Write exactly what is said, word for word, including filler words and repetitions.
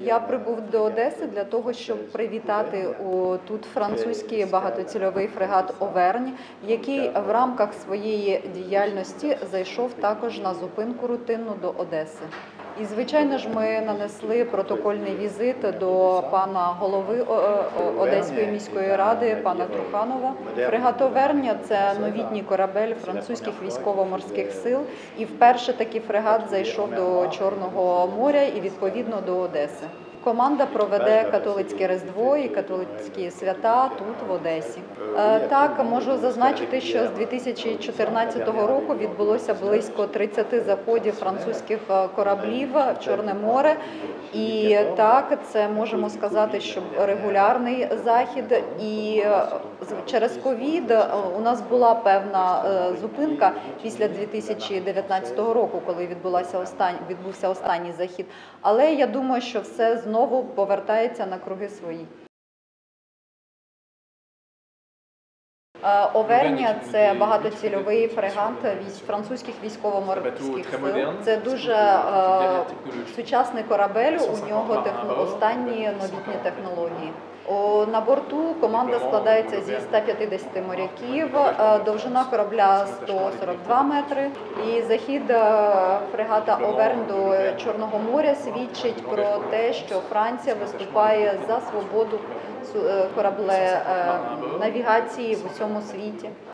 Я прибув до Одеси для того, щоб привітати у, тут французький багатоцільовий фрегат «Овернь», який в рамках своєї діяльності зайшов також на зупинку рутинну до Одеси. І, звичайно ж, ми нанесли протокольний візит до пана голови Одеської міської ради, пана Труханова. Фрегат «Овернь» – це новітній корабель французьких військово-морських сил. І вперше такий фрегат зайшов до Чорного моря і, відповідно, до Одеси. Команда проведе католицьке Різдво і католицькі свята тут, в Одесі. Так, можу зазначити, що з дві тисячі чотирнадцятого року відбулося близько тридцяти заходів французьких кораблів в Чорне море. І так, це можемо сказати, що регулярний захід. І через ковід у нас була певна зупинка після дві тисячі дев'ятнадцятого року, коли відбулася остань... відбувся останній захід. Але я думаю, що все знову повертається на круги свої. «Овернь» – це багатоцільовий фрегат французьких військово-морських сил. Це дуже е, сучасний корабель, у нього техно, останні новітні технології. О, на борту команда складається зі ста п'ятдесяти моряків, довжина корабля сто сорок два метри. І захід фрегата «Овернь» до Чорного моря свідчить про те, що Франція виступає за свободу корабле навігації в усьому світі.